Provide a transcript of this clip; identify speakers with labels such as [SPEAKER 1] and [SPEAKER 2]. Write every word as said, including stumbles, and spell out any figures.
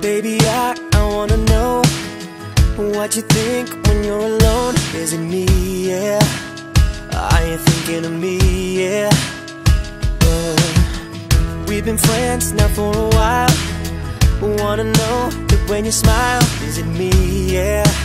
[SPEAKER 1] Baby, I, I wanna know what you think when you're alone. Is it me, yeah? Are you thinking of me, yeah? uh, We've been friends now for a while. Wanna know that when you smile, is it me, yeah?